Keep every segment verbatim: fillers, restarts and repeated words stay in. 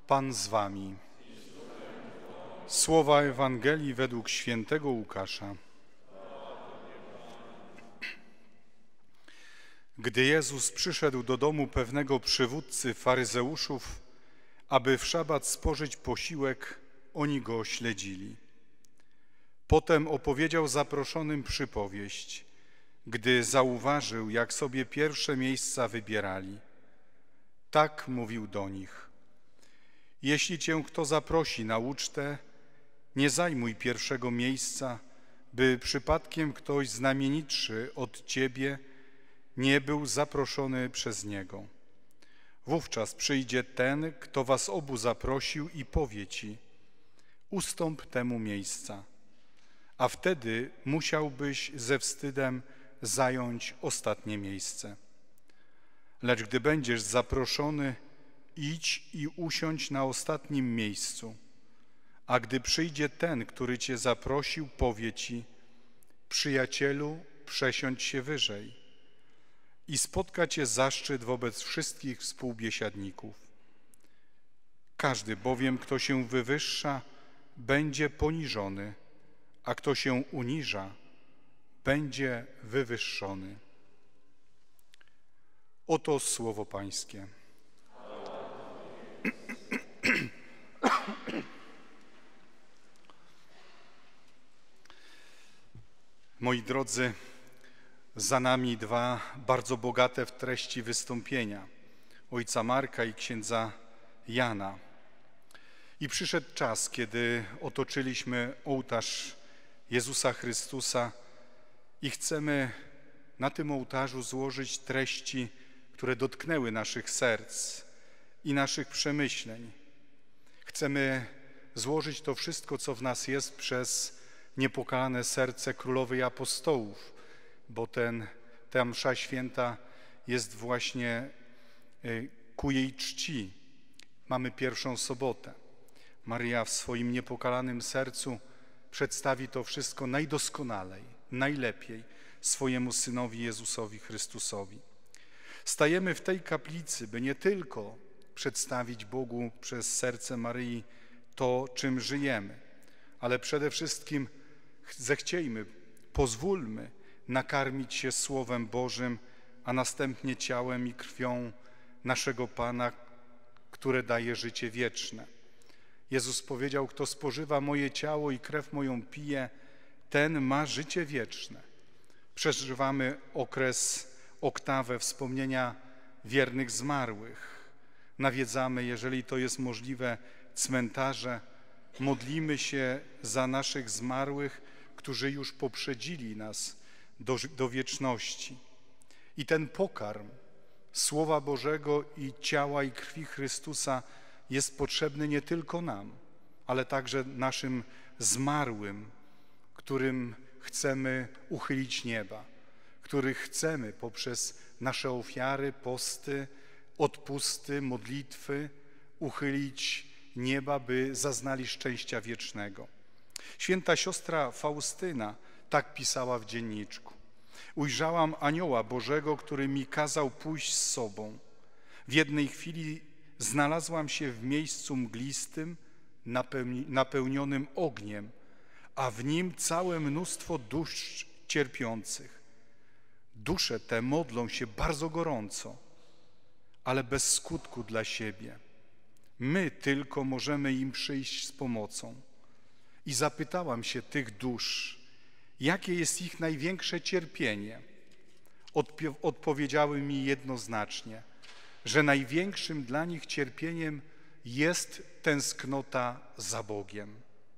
Pan z wami. Słowa Ewangelii według świętego Łukasza. Gdy Jezus przyszedł do domu pewnego przywódcy faryzeuszów, aby w szabat spożyć posiłek, oni go śledzili. Potem opowiedział zaproszonym przypowieść, gdy zauważył, jak sobie pierwsze miejsca wybierali. Tak mówił do nich: jeśli cię kto zaprosi na ucztę, nie zajmuj pierwszego miejsca, by przypadkiem ktoś znamienitszy od ciebie nie był zaproszony przez niego. Wówczas przyjdzie ten, kto was obu zaprosił i powie ci: ustąp temu miejsca. A wtedy musiałbyś ze wstydem zająć ostatnie miejsce. Lecz gdy będziesz zaproszony, idź i usiądź na ostatnim miejscu. A gdy przyjdzie ten, który cię zaprosił, powie ci: przyjacielu, przesiądź się wyżej. I spotka cię zaszczyt wobec wszystkich współbiesiadników. Każdy bowiem, kto się wywyższa, będzie poniżony, a kto się uniża, będzie wywyższony. Oto słowo Pańskie. Moi drodzy, za nami dwa bardzo bogate w treści wystąpienia ojca Marka i księdza Jana. I przyszedł czas, kiedy otoczyliśmy ołtarz Jezusa Chrystusa i chcemy na tym ołtarzu złożyć treści, które dotknęły naszych serc i naszych przemyśleń. Chcemy złożyć to wszystko, co w nas jest, przez niepokalane serce Królowej Apostołów, bo ten, ta msza święta jest właśnie ku jej czci. Mamy pierwszą sobotę. Maryja w swoim niepokalanym sercu przedstawi to wszystko najdoskonalej, najlepiej swojemu Synowi Jezusowi Chrystusowi. Stajemy w tej kaplicy, by nie tylko przedstawić Bogu przez serce Maryi to, czym żyjemy, ale przede wszystkim zechciejmy, pozwólmy nakarmić się Słowem Bożym, a następnie ciałem i krwią naszego Pana, które daje życie wieczne. Jezus powiedział: kto spożywa moje ciało i krew moją pije, ten ma życie wieczne. Przeżywamy okres, oktawę wspomnienia wiernych zmarłych. Nawiedzamy, jeżeli to jest możliwe, cmentarze. Modlimy się za naszych zmarłych, którzy już poprzedzili nas do, do wieczności. I ten pokarm Słowa Bożego i ciała i krwi Chrystusa jest potrzebny nie tylko nam, ale także naszym zmarłym, którym chcemy uchylić nieba, których chcemy poprzez nasze ofiary, posty, odpusty, modlitwy uchylić nieba, by zaznali szczęścia wiecznego. Święta siostra Faustyna tak pisała w dzienniczku: ujrzałam anioła Bożego, który mi kazał pójść z sobą. W jednej chwili znalazłam się w miejscu mglistym, napełnionym ogniem, a w nim całe mnóstwo dusz cierpiących. Dusze te modlą się bardzo gorąco, ale bez skutku dla siebie. My tylko możemy im przyjść z pomocą. I zapytałam się tych dusz, jakie jest ich największe cierpienie. Odpo- odpowiedziały mi jednoznacznie, że największym dla nich cierpieniem jest tęsknota za Bogiem.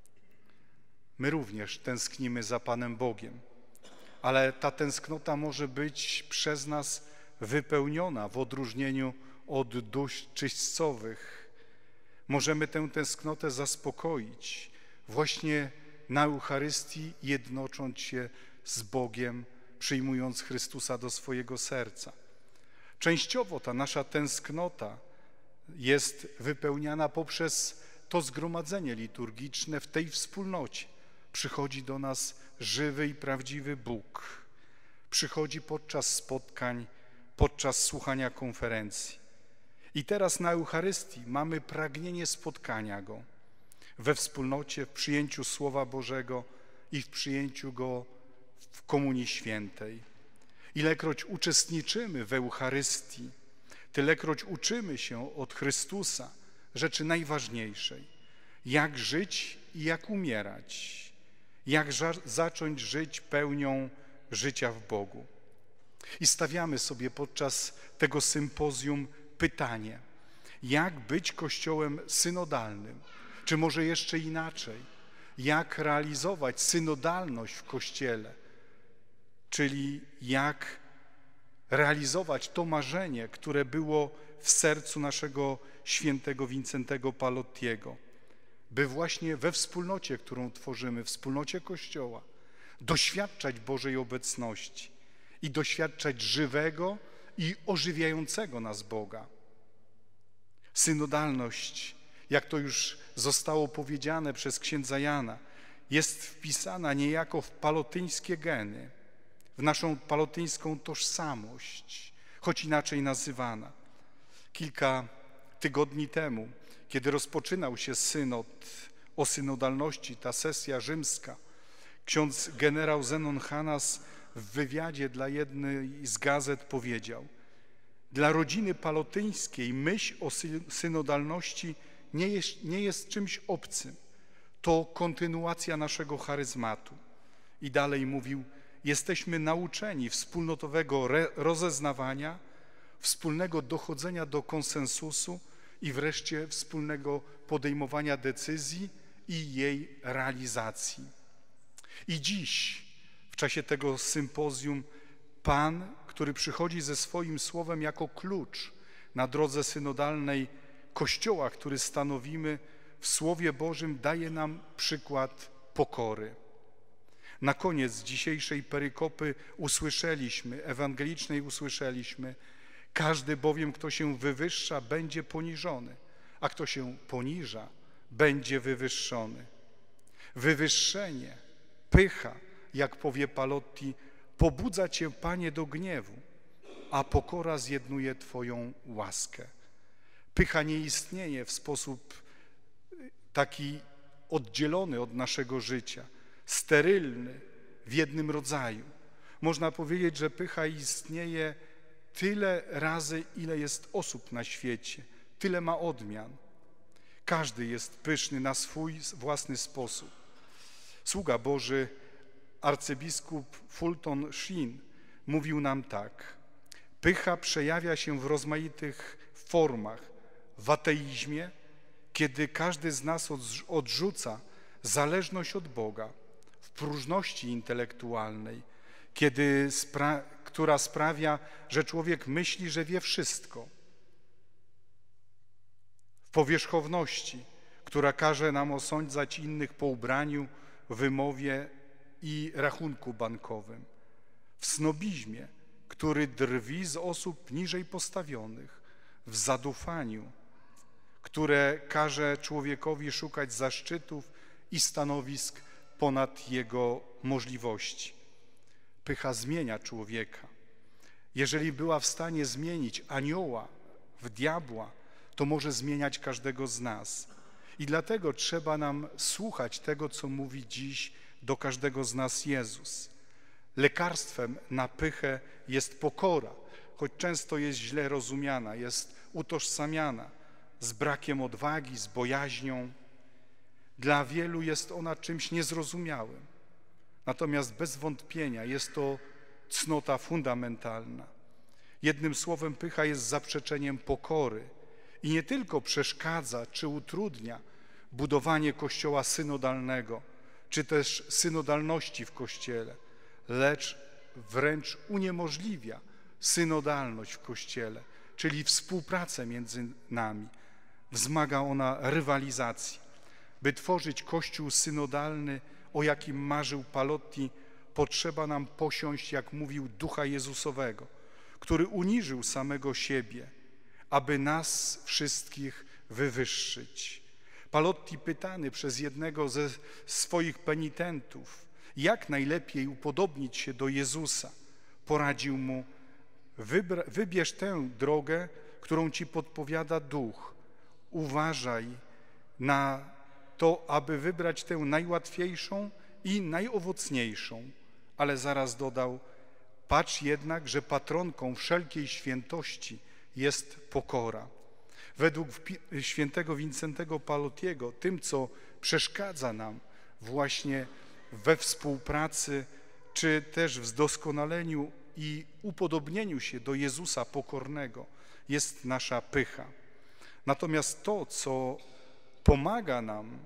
My również tęsknimy za Panem Bogiem, ale ta tęsknota może być przez nas wypełniona w odróżnieniu od dusz czyśćcowych. Możemy tę tęsknotę zaspokoić właśnie na Eucharystii, jednocząc się z Bogiem, przyjmując Chrystusa do swojego serca. Częściowo ta nasza tęsknota jest wypełniana poprzez to zgromadzenie liturgiczne w tej wspólnocie. Przychodzi do nas żywy i prawdziwy Bóg. Przychodzi podczas spotkań, podczas słuchania konferencji. I teraz na Eucharystii mamy pragnienie spotkania Go we wspólnocie, w przyjęciu Słowa Bożego i w przyjęciu Go w Komunii Świętej. Ilekroć uczestniczymy w Eucharystii, tylekroć uczymy się od Chrystusa rzeczy najważniejszej. Jak żyć i jak umierać. Jak zacząć żyć pełnią życia w Bogu. I stawiamy sobie podczas tego sympozjum pytanie, jak być Kościołem synodalnym, czy może jeszcze inaczej, jak realizować synodalność w Kościele, czyli jak realizować to marzenie, które było w sercu naszego świętego Wincentego Palottiego, by właśnie we wspólnocie, którą tworzymy, wspólnocie Kościoła, doświadczać Bożej obecności i doświadczać żywego i ożywiającego nas Boga. Synodalność, jak to już zostało powiedziane przez księdza Jana, jest wpisana niejako w palotyńskie geny, w naszą palotyńską tożsamość, choć inaczej nazywana. Kilka tygodni temu, kiedy rozpoczynał się synod o synodalności, ta sesja rzymska, ksiądz generał Zenon Hanas w wywiadzie dla jednej z gazet powiedział: dla rodziny palotyńskiej myśl o synodalności nie jest, nie jest czymś obcym. To kontynuacja naszego charyzmatu. I dalej mówił: jesteśmy nauczeni wspólnotowego rozeznawania, wspólnego dochodzenia do konsensusu i wreszcie wspólnego podejmowania decyzji i jej realizacji. I dziś, w czasie tego sympozjum, Pan, który przychodzi ze swoim słowem jako klucz na drodze synodalnej Kościoła, który stanowimy, w Słowie Bożym daje nam przykład pokory. Na koniec dzisiejszej perykopy usłyszeliśmy, ewangelicznej usłyszeliśmy: każdy bowiem, kto się wywyższa, będzie poniżony, a kto się poniża, będzie wywyższony. Wywyższenie, pycha, jak powie Palotti, pobudza cię, Panie, do gniewu, a pokora zjednuje twoją łaskę. Pycha nie istnieje w sposób taki oddzielony od naszego życia, sterylny, w jednym rodzaju. Można powiedzieć, że pycha istnieje tyle razy, ile jest osób na świecie, tyle ma odmian. Każdy jest pyszny na swój własny sposób. Sługa Boży, arcybiskup Fulton Sheen, mówił nam tak: pycha przejawia się w rozmaitych formach. W ateizmie, kiedy każdy z nas odrzuca zależność od Boga, w próżności intelektualnej, kiedy spra- która sprawia, że człowiek myśli, że wie wszystko, w powierzchowności, która każe nam osądzać innych po ubraniu, wymowie i rachunku bankowym, w snobizmie, który drwi z osób niżej postawionych, w zadufaniu, które każe człowiekowi szukać zaszczytów i stanowisk ponad jego możliwości. Pycha zmienia człowieka. Jeżeli była w stanie zmienić anioła w diabła, to może zmieniać każdego z nas. I dlatego trzeba nam słuchać tego, co mówi dziś do każdego z nas Jezus. Lekarstwem na pychę jest pokora, choć często jest źle rozumiana, jest utożsamiana z brakiem odwagi, z bojaźnią. Dla wielu jest ona czymś niezrozumiałym. Natomiast bez wątpienia jest to cnota fundamentalna. Jednym słowem, pycha jest zaprzeczeniem pokory i nie tylko przeszkadza czy utrudnia budowanie Kościoła synodalnego, czy też synodalności w Kościele, lecz wręcz uniemożliwia synodalność w Kościele, czyli współpracę między nami. Wzmaga ona rywalizacji. By tworzyć Kościół synodalny, o jakim marzył Palotti, potrzeba nam posiąść, jak mówił, Ducha Jezusowego, który uniżył samego siebie, aby nas wszystkich wywyższyć. Palotti, pytany przez jednego ze swoich penitentów, jak najlepiej upodobnić się do Jezusa, poradził mu: wybierz tę drogę, którą ci podpowiada Duch. Uważaj na to, aby wybrać tę najłatwiejszą i najowocniejszą. Ale zaraz dodał, patrz jednak, że patronką wszelkiej świętości jest pokora. Według świętego Wincentego Pallotiego, tym, co przeszkadza nam właśnie we współpracy, czy też w zdoskonaleniu i upodobnieniu się do Jezusa pokornego, jest nasza pycha. Natomiast to, co pomaga nam,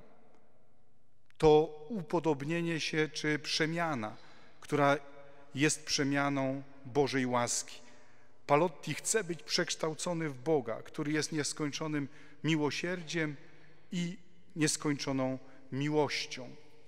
to upodobnienie się czy przemiana, która jest przemianą Bożej łaski. Pallotti chce być przekształcony w Boga, który jest nieskończonym miłosierdziem i nieskończoną miłością.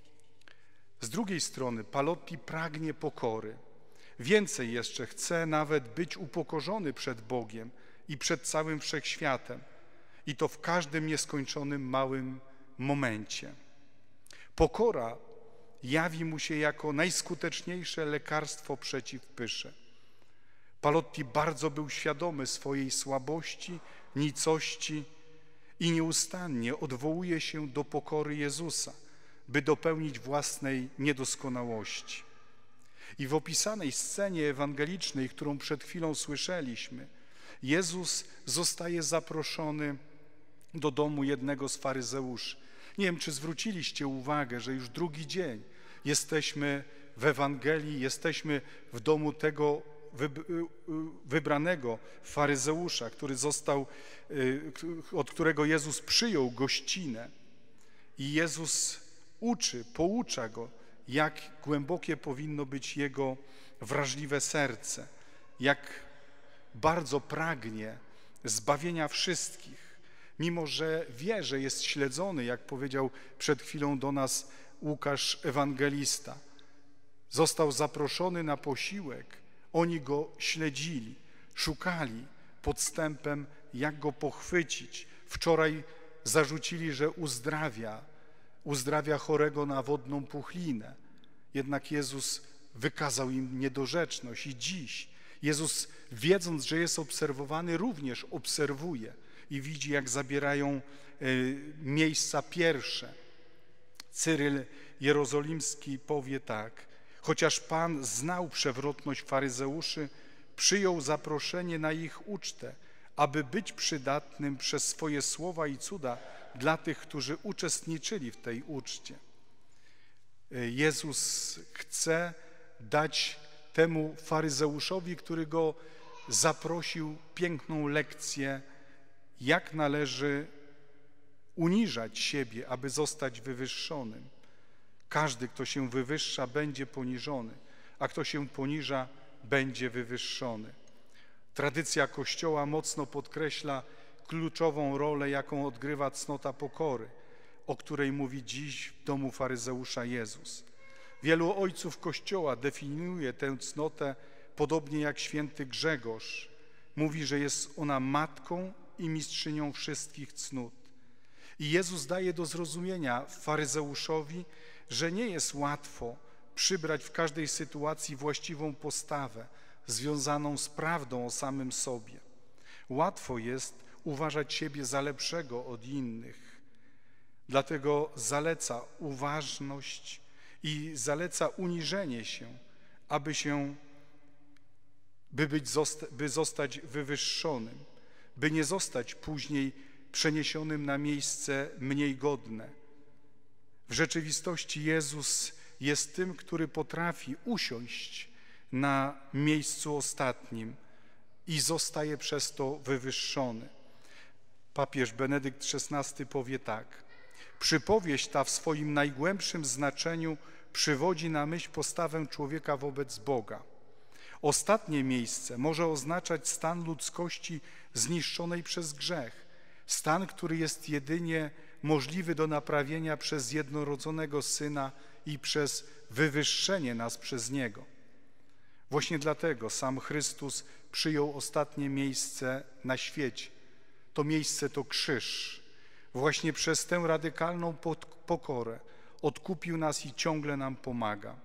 Z drugiej strony Pallotti pragnie pokory. Więcej jeszcze, chce nawet być upokorzony przed Bogiem i przed całym wszechświatem. I to w każdym nieskończonym małym momencie. Pokora jawi mu się jako najskuteczniejsze lekarstwo przeciw pysze. Pallotti bardzo był świadomy swojej słabości, nicości i nieustannie odwołuje się do pokory Jezusa, by dopełnić własnej niedoskonałości. I w opisanej scenie ewangelicznej, którą przed chwilą słyszeliśmy, Jezus zostaje zaproszony do domu jednego z faryzeuszy. Nie wiem, czy zwróciliście uwagę, że już drugi dzień jesteśmy w Ewangelii, jesteśmy w domu tego wybranego faryzeusza, który został, od którego Jezus przyjął gościnę. I Jezus uczy, poucza go, jak głębokie powinno być jego wrażliwe serce, jak bardzo pragnie zbawienia wszystkich, mimo że wie, że jest śledzony, jak powiedział przed chwilą do nas Łukasz Ewangelista. Został zaproszony na posiłek, oni go śledzili, szukali podstępem, jak go pochwycić. Wczoraj zarzucili, że uzdrawia, uzdrawia chorego na wodną puchlinę. Jednak Jezus wykazał im niedorzeczność i dziś Jezus, wiedząc, że jest obserwowany, również obserwuje i widzi, jak zabierają miejsca pierwsze. Cyryl Jerozolimski powie tak: chociaż Pan znał przewrotność faryzeuszy, przyjął zaproszenie na ich ucztę, aby być przydatnym przez swoje słowa i cuda dla tych, którzy uczestniczyli w tej uczcie. Jezus chce dać temu faryzeuszowi, który go zaprosił, piękną lekcję, jak należy uniżać siebie, aby zostać wywyższonym. Każdy, kto się wywyższa, będzie poniżony, a kto się poniża, będzie wywyższony. Tradycja Kościoła mocno podkreśla kluczową rolę, jaką odgrywa cnota pokory, o której mówi dziś w domu faryzeusza Jezus. Wielu ojców Kościoła definiuje tę cnotę podobnie jak święty Grzegorz. Mówi, że jest ona matką i mistrzynią wszystkich cnót. I Jezus daje do zrozumienia faryzeuszowi, że nie jest łatwo przybrać w każdej sytuacji właściwą postawę związaną z prawdą o samym sobie. Łatwo jest uważać siebie za lepszego od innych. Dlatego zaleca uważność i zaleca uniżenie się, aby się, by, być, by zostać wywyższonym, by nie zostać później przeniesionym na miejsce mniej godne. W rzeczywistości Jezus jest tym, który potrafi usiąść na miejscu ostatnim i zostaje przez to wywyższony. Papież Benedykt szesnasty powie tak: przypowieść ta w swoim najgłębszym znaczeniu przywodzi na myśl postawę człowieka wobec Boga. Ostatnie miejsce może oznaczać stan ludzkości zniszczonej przez grzech, stan, który jest jedynie możliwy do naprawienia przez jednorodzonego Syna i przez wywyższenie nas przez Niego. Właśnie dlatego sam Chrystus przyjął ostatnie miejsce na świecie. To miejsce to krzyż. Właśnie przez tę radykalną pokorę odkupił nas i ciągle nam pomaga.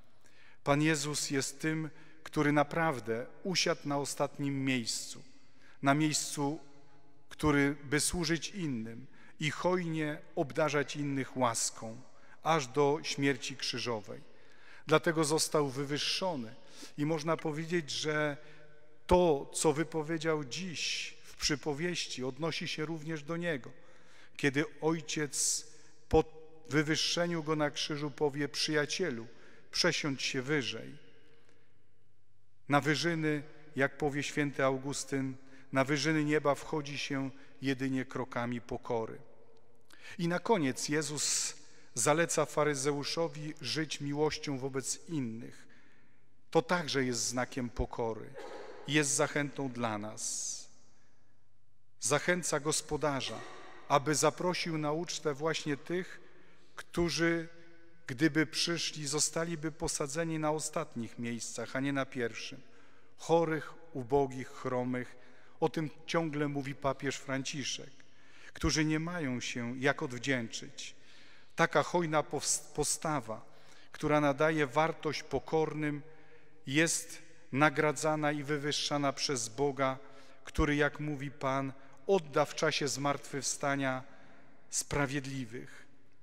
Pan Jezus jest tym, który naprawdę usiadł na ostatnim miejscu, na miejscu, który by służyć innym i hojnie obdarzać innych łaską, aż do śmierci krzyżowej. Dlatego został wywyższony i można powiedzieć, że to, co wypowiedział dziś w przypowieści, odnosi się również do Niego. Kiedy Ojciec po wywyższeniu Go na krzyżu powie: przyjacielu, przesiądź się wyżej. Na wyżyny, jak powie święty Augustyn, na wyżyny nieba wchodzi się jedynie krokami pokory. I na koniec Jezus zaleca faryzeuszowi żyć miłością wobec innych. To także jest znakiem pokory, jest zachętą dla nas. Zachęca gospodarza, aby zaprosił na ucztę właśnie tych, którzy, gdyby przyszli, zostaliby posadzeni na ostatnich miejscach, a nie na pierwszym. Chorych, ubogich, chromych, o tym ciągle mówi papież Franciszek, którzy nie mają się jak odwdzięczyć. Taka hojna postawa, która nadaje wartość pokornym, jest nagradzana i wywyższana przez Boga, który, jak mówi Pan, odda w czasie zmartwychwstania sprawiedliwych.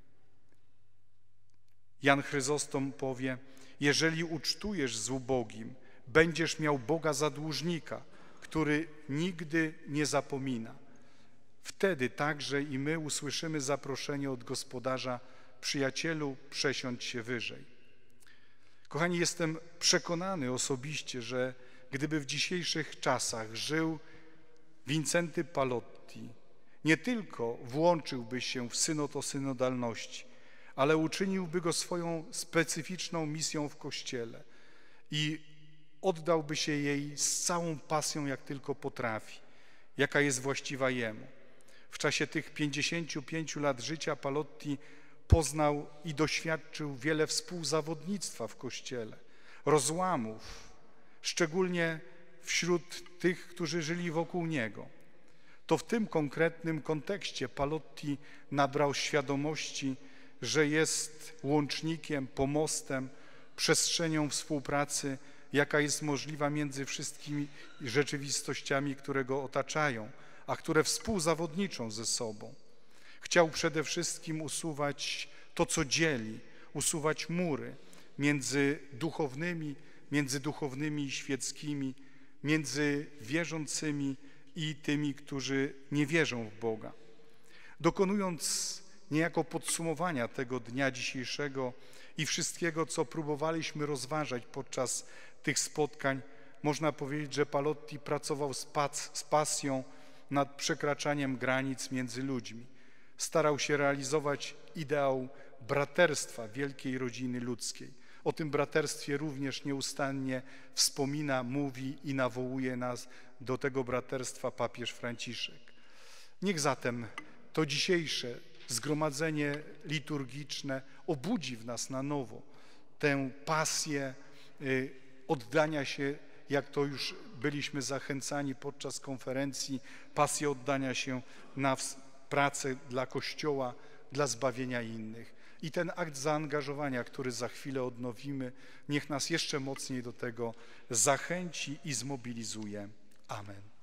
Jan Chryzostom powie: jeżeli ucztujesz z ubogim, będziesz miał Boga za dłużnika, który nigdy nie zapomina. Wtedy także i my usłyszymy zaproszenie od gospodarza: przyjacielu, przesiądź się wyżej. Kochani, jestem przekonany osobiście, że gdyby w dzisiejszych czasach żył Wincenty Palotti, nie tylko włączyłby się w synod o synodalności, ale uczyniłby go swoją specyficzną misją w Kościele i oddałby się jej z całą pasją, jak tylko potrafi, jaka jest właściwa jemu. W czasie tych pięćdziesięciu pięciu lat życia Palotti poznał i doświadczył wiele współzawodnictwa w Kościele, rozłamów, szczególnie wśród tych, którzy żyli wokół niego. To w tym konkretnym kontekście Palotti nabrał świadomości, że jest łącznikiem, pomostem, przestrzenią współpracy, jaka jest możliwa między wszystkimi rzeczywistościami, które go otaczają, a które współzawodniczą ze sobą. Chciał przede wszystkim usuwać to, co dzieli, usuwać mury między duchownymi, między duchownymi i świeckimi, między wierzącymi i tymi, którzy nie wierzą w Boga. Dokonując niejako podsumowania tego dnia dzisiejszego i wszystkiego, co próbowaliśmy rozważać podczas tych spotkań, można powiedzieć, że Palotti pracował z, pac, z pasją nad przekraczaniem granic między ludźmi. Starał się realizować ideał braterstwa wielkiej rodziny ludzkiej. O tym braterstwie również nieustannie wspomina, mówi i nawołuje nas do tego braterstwa papież Franciszek. Niech zatem to dzisiejsze zgromadzenie liturgiczne obudzi w nas na nowo tę pasję oddania się, jak to już byliśmy zachęcani podczas konferencji, pasję oddania się na pracę dla Kościoła, dla zbawienia innych. I ten akt zaangażowania, który za chwilę odnowimy, niech nas jeszcze mocniej do tego zachęci i zmobilizuje. Amen.